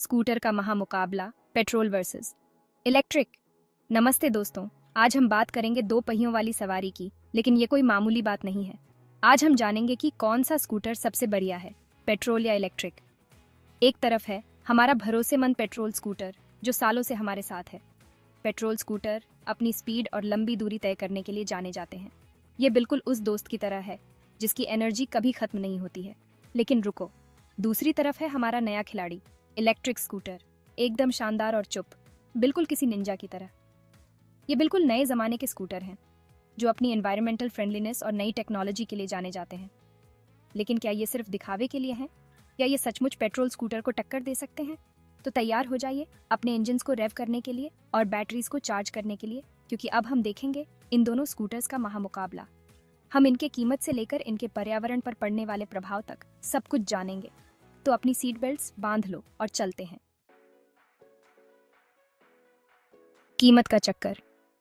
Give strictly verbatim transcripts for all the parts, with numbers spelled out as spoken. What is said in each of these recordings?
Scooter का महामुकाबला, petrol versus electric. नमस्ते दोस्तों, आज हम बात करेंगे दो पहियों वाली सवारी की, लेकिन ये कोई मामूली बात नहीं है। आज हम जानेंगे कि कौन सा स्कूटर सबसे बढ़िया है, पेट्रोल या इलेक्ट्रिक। एक तरफ है हमारा भरोसेमंद पेट्रोल स्कूटर जो सालों से हमारे साथ है। पेट्रोल स्कूटर अपनी स्पीड और लंबी दूरी तय करने के लिए जाने जाते हैं। ये बिल्कुल उस दोस्त की तरह है जिसकी एनर्जी कभी खत्म नहीं होती है। लेकिन रुको, दूसरी तरफ है हमारा नया खिलाड़ी, इलेक्ट्रिक स्कूटर, एकदम शानदार और चुप, बिल्कुल किसी निंजा की तरह। ये बिल्कुल नए ज़माने के स्कूटर हैं जो अपनी एनवायरमेंटल फ्रेंडलीनेस और नई टेक्नोलॉजी के लिए जाने जाते हैं। लेकिन क्या ये सिर्फ दिखावे के लिए हैं या ये सचमुच पेट्रोल स्कूटर को टक्कर दे सकते हैं? तो तैयार हो जाइए अपने इंजन्स को रेव करने के लिए और बैटरीज को चार्ज करने के लिए, क्योंकि अब हम देखेंगे इन दोनों स्कूटर्स का महामुकाबला। हम इनके कीमत से लेकर इनके पर्यावरण पर पड़ने वाले प्रभाव तक सब कुछ जानेंगे। तो अपनी सीट बेल्ट्स बांध लो और चलते हैं। कीमत का चक्कर,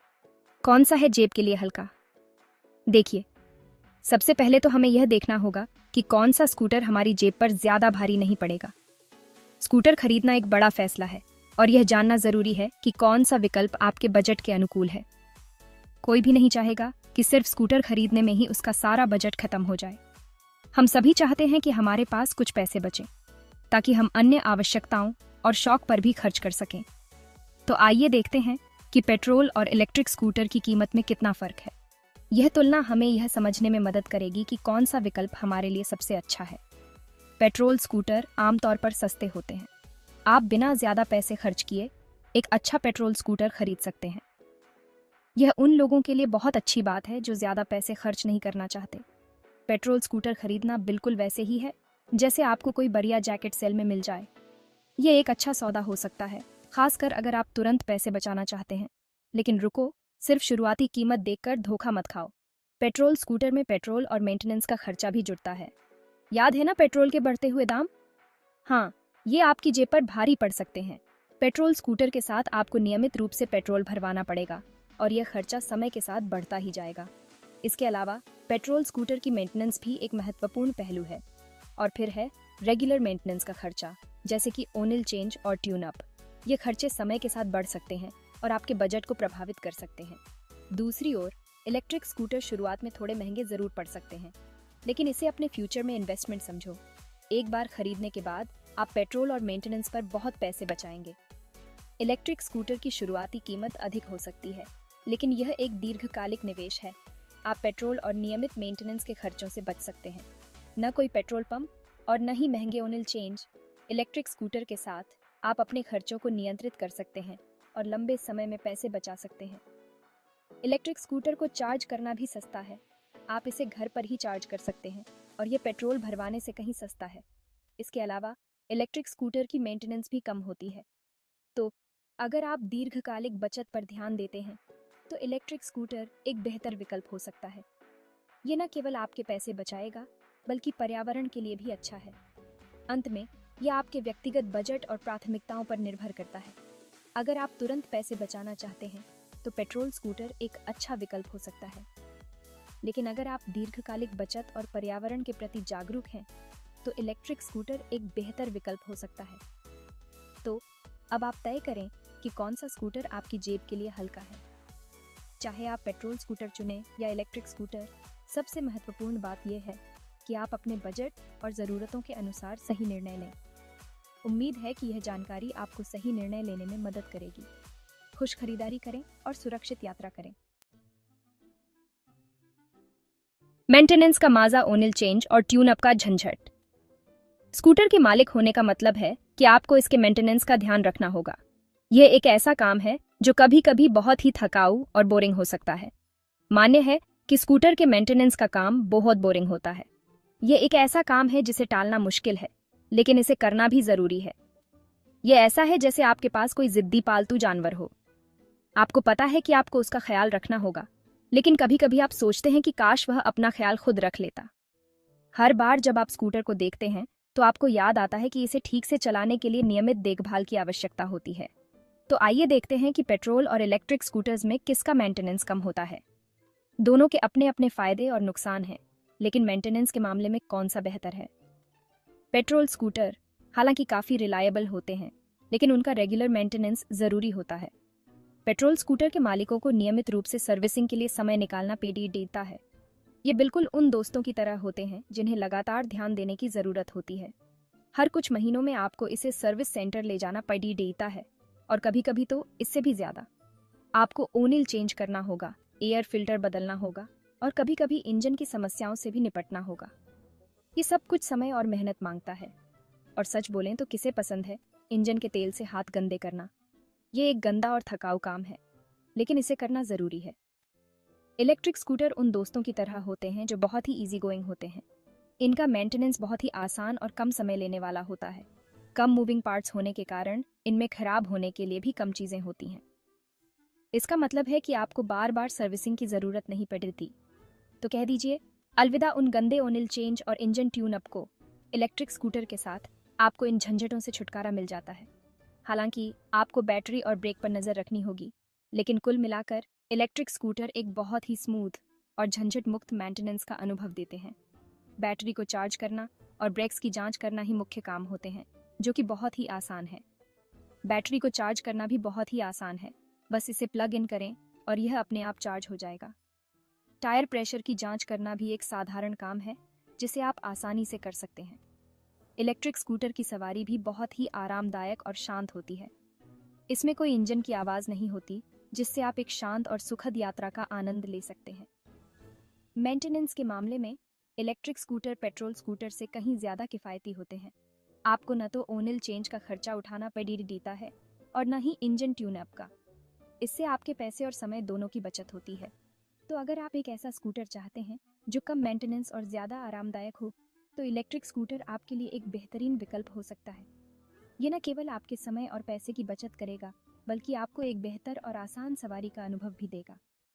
कौन सा है जेब के लिए हल्का? देखिए, सबसे पहले तो हमें यह देखना होगा कि कौन सा स्कूटर हमारी जेब पर ज्यादा भारी नहीं पड़ेगा। स्कूटर खरीदना एक बड़ा फैसला है और यह जानना जरूरी है कि कौन सा विकल्प आपके बजट के अनुकूल है। कोई भी नहीं चाहेगा कि सिर्फ स्कूटर खरीदने में ही उसका सारा बजट खत्म हो जाए। हम सभी चाहते हैं कि हमारे पास कुछ पैसे बचें ताकि हम अन्य आवश्यकताओं और शौक पर भी खर्च कर सकें। तो आइए देखते हैं कि पेट्रोल और इलेक्ट्रिक स्कूटर की कीमत में कितना फर्क है। यह तुलना हमें यह समझने में मदद करेगी कि कौन सा विकल्प हमारे लिए सबसे अच्छा है। पेट्रोल स्कूटर आमतौर पर सस्ते होते हैं। आप बिना ज्यादा पैसे खर्च किए एक अच्छा पेट्रोल स्कूटर खरीद सकते हैं। यह उन लोगों के लिए बहुत अच्छी बात है जो ज्यादा पैसे खर्च नहीं करना चाहते। पेट्रोल स्कूटर खरीदना बिल्कुल वैसे ही है जैसे आपको कोई बढ़िया जैकेट सेल में मिल जाए। ये एक अच्छा सौदा हो सकता है, खासकर अगर आप तुरंत पैसे बचाना चाहते हैं। लेकिन रुको, सिर्फ शुरुआती कीमत देखकर धोखा मत खाओ। पेट्रोल स्कूटर में पेट्रोल और मेंटेनेंस का खर्चा भी जुड़ता है। याद है ना पेट्रोल के बढ़ते हुए दाम? हाँ, ये आपकी जेब पर भारी पड़ सकते हैं। पेट्रोल स्कूटर के साथ आपको नियमित रूप से पेट्रोल भरवाना पड़ेगा और यह खर्चा समय के साथ बढ़ता ही जाएगा। इसके अलावा पेट्रोल स्कूटर की मेंटेनेंस भी एक महत्वपूर्ण पहलू है। और फिर है रेगुलर मेंटेनेंस का खर्चा, जैसे कि ऑयल चेंज और ट्यून अप। ये खर्चे समय के साथ बढ़ सकते हैं और आपके बजट को प्रभावित कर सकते हैं। दूसरी ओर इलेक्ट्रिक स्कूटर शुरुआत में थोड़े महंगे जरूर पड़ सकते हैं, लेकिन इसे अपने फ्यूचर में इन्वेस्टमेंट समझो। एक बार खरीदने के बाद आप पेट्रोल और मेंटेनेंस पर बहुत पैसे बचाएंगे। इलेक्ट्रिक स्कूटर की शुरुआती कीमत अधिक हो सकती है, लेकिन यह एक दीर्घकालिक निवेश है। आप पेट्रोल और नियमित मेंटेनेंस के खर्चों से बच सकते हैं। न कोई पेट्रोल पंप और न ही महंगे ऑयल चेंज। इलेक्ट्रिक स्कूटर के साथ आप अपने खर्चों को नियंत्रित कर सकते हैं और लंबे समय में पैसे बचा सकते हैं। इलेक्ट्रिक स्कूटर को चार्ज करना भी सस्ता है। आप इसे घर पर ही चार्ज कर सकते हैं और ये पेट्रोल भरवाने से कहीं सस्ता है। इसके अलावा इलेक्ट्रिक स्कूटर की मेंटेनेंस भी कम होती है। तो अगर आप दीर्घकालिक बचत पर ध्यान देते हैं तो इलेक्ट्रिक स्कूटर एक बेहतर विकल्प हो सकता है। ये न केवल आपके पैसे बचाएगा बल्कि पर्यावरण के लिए भी अच्छा है। अंत में यह आपके व्यक्तिगत बजट और प्राथमिकताओं पर निर्भर करता है। अगर आप तुरंत पैसे बचाना चाहते हैं तो पेट्रोल स्कूटर एक अच्छा विकल्प हो सकता है, लेकिन अगर आप दीर्घकालिक बचत और पर्यावरण के प्रति जागरूक हैं तो इलेक्ट्रिक स्कूटर एक बेहतर विकल्प हो सकता है। तो अब आप तय करें कि कौन सा स्कूटर आपकी जेब के लिए हल्का है। चाहे आप पेट्रोल स्कूटर चुनें या इलेक्ट्रिक स्कूटर, सबसे महत्वपूर्ण बात यह है कि आप अपने बजट और ज़रूरतों के अनुसार सही निर्णय लें। उम्मीद है कि यह जानकारी आपको सही निर्णय लेने में मदद करेगी। खुश खरीदारी करें और सुरक्षित यात्रा करें। मेंटेनेंस का माजा, ऑयल चेंज और ट्यून अप का झंझट। स्कूटर के मालिक होने का मतलब है कि आपको इसके मेंटेनेंस का ध्यान रखना होगा। यह एक ऐसा काम है जो कभी कभी बहुत ही थकाऊ और बोरिंग हो सकता है। मान्य है कि स्कूटर के मेंटेनेंस का काम बहुत बोरिंग होता है। यह एक ऐसा काम है जिसे टालना मुश्किल है, लेकिन इसे करना भी जरूरी है। यह ऐसा है जैसे आपके पास कोई जिद्दी पालतू जानवर हो। आपको पता है कि आपको उसका ख्याल रखना होगा, लेकिन कभी कभी आप सोचते हैं कि काश वह अपना ख्याल खुद रख लेता। हर बार जब आप स्कूटर को देखते हैं तो आपको याद आता है कि इसे ठीक से चलाने के लिए नियमित देखभाल की आवश्यकता होती है। तो आइए देखते हैं कि पेट्रोल और इलेक्ट्रिक स्कूटर्स में किसका मेंटेनेंस कम होता है। दोनों के अपने अपने फायदे और नुकसान हैं, लेकिन मेंटेनेंस के मामले में कौन सा बेहतर है? पेट्रोल स्कूटर हालांकि काफ़ी रिलायबल होते हैं, लेकिन उनका रेगुलर मेंटेनेंस जरूरी होता है। पेट्रोल स्कूटर के मालिकों को नियमित रूप से सर्विसिंग के लिए समय निकालना पेडी देता है। ये बिल्कुल उन दोस्तों की तरह होते हैं जिन्हें लगातार ध्यान देने की जरूरत होती है। हर कुछ महीनों में आपको इसे सर्विस सेंटर ले जाना पड़ी देता है, और कभी कभी तो इससे भी ज्यादा। आपको ओनिल चेंज करना होगा, एयर फिल्टर बदलना होगा, और कभी कभी इंजन की समस्याओं से भी निपटना होगा। ये सब कुछ समय और मेहनत मांगता है। और सच बोलें तो किसे पसंद है इंजन के तेल से हाथ गंदे करना? ये एक गंदा और थकाऊ काम है, लेकिन इसे करना जरूरी है। इलेक्ट्रिक स्कूटर उन दोस्तों की तरह होते हैं जो बहुत ही इजी गोइंग होते हैं। इनका मेंटेनेंस बहुत ही आसान और कम समय लेने वाला होता है। कम मूविंग पार्ट्स होने के कारण इनमें खराब होने के लिए भी कम चीजें होती हैं। इसका मतलब है कि आपको बार बार सर्विसिंग की जरूरत नहीं पड़ती। तो कह दीजिए अलविदा उन गंदे ओनिल चेंज और इंजन ट्यून अप को। इलेक्ट्रिक स्कूटर के साथ आपको इन झंझटों से छुटकारा मिल जाता है। हालांकि आपको बैटरी और ब्रेक पर नजर रखनी होगी, लेकिन कुल मिलाकर इलेक्ट्रिक स्कूटर एक बहुत ही स्मूथ और झंझट मुक्त मेंटेनेंस का अनुभव देते हैं। बैटरी को चार्ज करना और ब्रेक्स की जांच करना ही मुख्य काम होते हैं, जो कि बहुत ही आसान है। बैटरी को चार्ज करना भी बहुत ही आसान है, बस इसे प्लग इन करें और यह अपने आप चार्ज हो जाएगा। टायर प्रेशर की जांच करना भी एक साधारण काम है, जिसे आप आसानी से कर सकते हैं। इलेक्ट्रिक स्कूटर की सवारी भी बहुत ही आरामदायक और शांत होती है। इसमें कोई इंजन की आवाज नहीं होती, जिससे आप एक शांत और सुखद यात्रा का आनंद ले सकते हैं। मेंटेनेंस के मामले में इलेक्ट्रिक स्कूटर पेट्रोल स्कूटर से कहीं ज्यादा किफायती होते हैं। आपको न तो ओनिल चेंज का खर्चा उठाना पड़ता है और न ही इंजन ट्यून अप का। इससे आपके पैसे और समय दोनों की बचत होती है। तो अगर आप एक ऐसा स्कूटर चाहते हैं जो कम मेंटेनेंस और ज्यादा आरामदायक हो, तो इलेक्ट्रिक स्कूटर आपके लिए एक बेहतरीन विकल्प हो सकता है। ये न केवल आपके समय और पैसे की बचत करेगा, बल्कि आपको एक बेहतर और आसान सवारी का अनुभव भी देगा।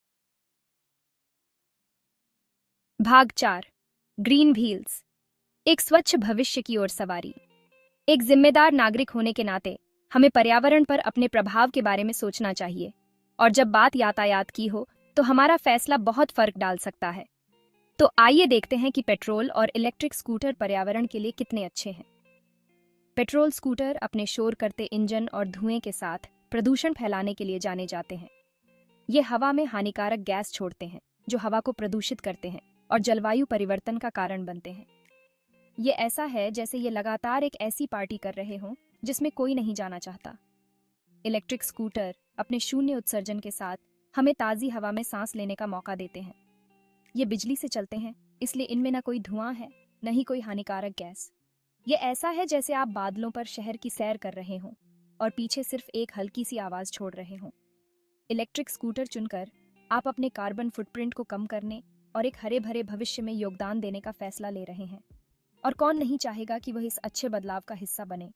भाग चार, ग्रीन व्हील्स। एक स्वच्छ भविष्य की ओर सवारी। एक जिम्मेदार नागरिक होने के नाते हमें पर्यावरण पर अपने प्रभाव के बारे में सोचना चाहिए, और जब बात यातायात की हो तो हमारा फैसला बहुत फर्क डाल सकता है। तो आइए देखते हैं कि पेट्रोल और इलेक्ट्रिक स्कूटर पर्यावरण के लिए कितने अच्छे हैं। पेट्रोल स्कूटर अपने शोर करते इंजन और धुएं के साथ प्रदूषण फैलाने के लिए जाने जाते हैं। ये हवा में हानिकारक गैस छोड़ते हैं, जो हवा को प्रदूषित करते हैं और जलवायु परिवर्तन का कारण बनते हैं। ये ऐसा है जैसे ये लगातार एक ऐसी पार्टी कर रहे हों जिसमें कोई नहीं जाना चाहता। इलेक्ट्रिक स्कूटर अपने शून्य उत्सर्जन के साथ हमें ताज़ी हवा में सांस लेने का मौका देते हैं। ये बिजली से चलते हैं, इसलिए इनमें ना कोई धुआं है, न ही कोई हानिकारक गैस। ये ऐसा है जैसे आप बादलों पर शहर की सैर कर रहे हों और पीछे सिर्फ एक हल्की सी आवाज छोड़ रहे हों। इलेक्ट्रिक स्कूटर चुनकर आप अपने कार्बन फुटप्रिंट को कम करने और एक हरे भरे भविष्य में योगदान देने का फैसला ले रहे हैं। और कौन नहीं चाहेगा कि वह इस अच्छे बदलाव का हिस्सा बने।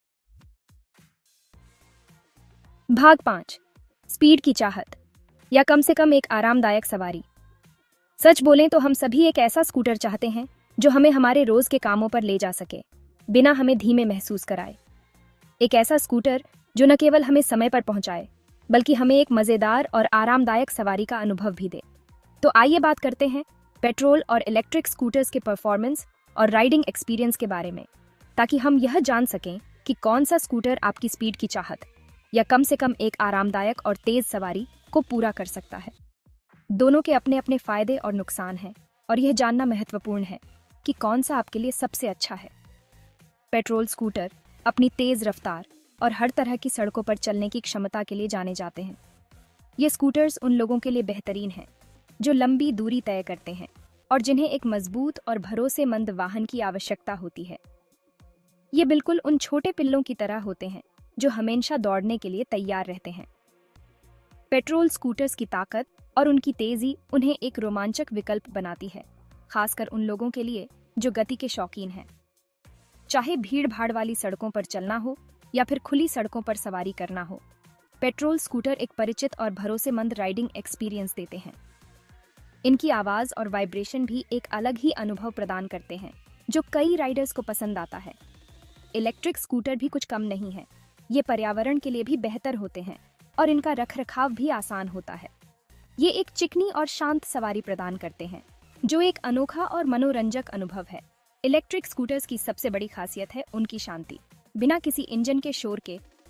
भाग पांच, स्पीड की चाहत, या कम से कम एक आरामदायक सवारी। सच बोलें तो हम सभी एक ऐसा स्कूटर चाहते हैं जो हमें हमारे रोज के कामों पर ले जा सके, बिना हमें धीमे महसूस कराए। एक ऐसा स्कूटर जो न केवल हमें समय पर पहुंचाए, बल्कि हमें एक मजेदार और आरामदायक सवारी का अनुभव भी दे। तो आइए बात करते हैं पेट्रोल और इलेक्ट्रिक स्कूटर्स के परफॉर्मेंस और राइडिंग एक्सपीरियंस के बारे में, ताकि हम यह जान सकें कि कौन सा स्कूटर आपकी स्पीड की चाहत या कम से कम एक आरामदायक और तेज सवारी को पूरा कर सकता है। दोनों के अपने अपने फायदे और नुकसान हैं, और यह जानना महत्वपूर्ण है कि कौन सा आपके लिए सबसे अच्छा है। पेट्रोल स्कूटर अपनी तेज रफ्तार और हर तरह की सड़कों पर चलने की क्षमता के लिए जाने जाते हैं। ये स्कूटर्स उन लोगों के लिए बेहतरीन हैं जो लंबी दूरी तय करते हैं और जिन्हें एक मजबूत और भरोसेमंद वाहन की आवश्यकता होती है। ये बिल्कुल उन छोटे पिल्लों की तरह होते हैं जो हमेशा दौड़ने के लिए तैयार रहते हैं। पेट्रोल स्कूटर्स की ताकत और उनकी तेजी उन्हें एक रोमांचक विकल्प बनाती है, खासकर उन लोगों के लिए जो गति के शौकीन हैं। चाहे भीड़ भाड़ वाली सड़कों पर चलना हो या फिर खुली सड़कों पर सवारी करना हो, पेट्रोल स्कूटर एक परिचित और भरोसेमंद राइडिंग एक्सपीरियंस देते हैं। इनकी आवाज और वाइब्रेशन भी एक अलग ही अनुभव प्रदान करते हैं, जो कई राइडर्स को पसंद आता है। इलेक्ट्रिक स्कूटर भी कुछ कम नहीं है। ये पर्यावरण के लिए भी बेहतर होते हैं और इनका रखरखाव भी आसान होता है। ये एक चिकनी और शांत सवारी प्रदान करते हैं, जो एक अनोखा और मनोरंजक अनुभव है। इलेक्ट्रिक स्कूटर्स की सबसे बड़ी खासियत है उनकी शांति। बिना किसी इंजन के शोर के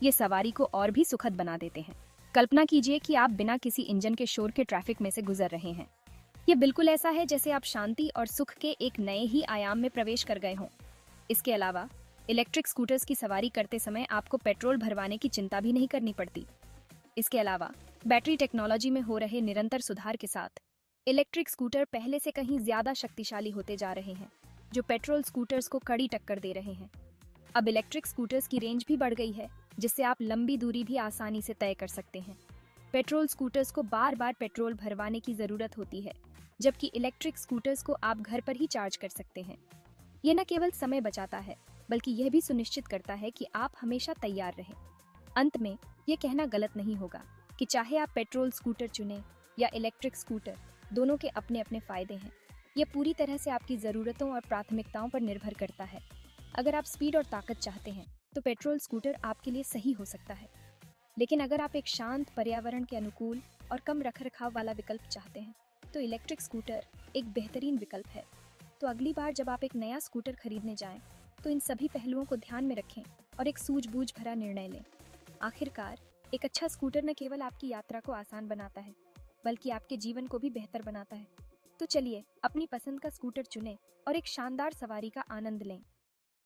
ये सवारी को और भी सुखद बना देते हैं। कल्पना कीजिए कि आप बिना किसी इंजन के शोर के ट्रैफिक में से गुजर रहे हैं। ये बिल्कुल ऐसा है जैसे आप शांति और सुख के एक नए ही आयाम में प्रवेश कर गए हों। इसके अलावा इलेक्ट्रिक स्कूटर्स की सवारी करते समय आपको पेट्रोल भरवाने की चिंता भी नहीं करनी पड़ती। इसके अलावा बैटरी टेक्नोलॉजी में हो रहे निरंतर सुधार के साथ इलेक्ट्रिक स्कूटर पहले से कहीं ज्यादा शक्तिशाली होते जा रहे हैं, जो पेट्रोल स्कूटर्स को कड़ी टक्कर दे रहे हैं। अब इलेक्ट्रिक स्कूटर्स की रेंज भी बढ़ गई है, जिससे आप लंबी दूरी भी आसानी से तय कर सकते हैं। पेट्रोल स्कूटर्स को बार बार पेट्रोल भरवाने की जरूरत होती है, जबकि इलेक्ट्रिक स्कूटर्स को आप घर पर ही चार्ज कर सकते हैं। ये न केवल समय बचाता है, बल्कि यह भी सुनिश्चित करता है कि आप हमेशा तैयार रहें। अंत में ये कहना गलत नहीं होगा कि चाहे आप पेट्रोल स्कूटर चुनें या इलेक्ट्रिक स्कूटर, दोनों के अपने अपने फायदे हैं। ये पूरी तरह से आपकी ज़रूरतों और प्राथमिकताओं पर निर्भर करता है। अगर आप स्पीड और ताकत चाहते हैं तो पेट्रोल स्कूटर आपके लिए सही हो सकता है, लेकिन अगर आप एक शांत, पर्यावरण के अनुकूल और कम रखरखाव वाला विकल्प चाहते हैं तो इलेक्ट्रिक स्कूटर एक बेहतरीन विकल्प है। तो अगली बार जब आप एक नया स्कूटर खरीदने जाएं तो इन सभी पहलुओं को ध्यान में रखें और एक सूझबूझ भरा निर्णय लें। आखिरकार एक अच्छा स्कूटर न केवल आपकी यात्रा को आसान बनाता है, बल्कि आपके जीवन को भी बेहतर बनाता है। तो चलिए अपनी पसंद का स्कूटर चुनें और एक शानदार सवारी का आनंद लें।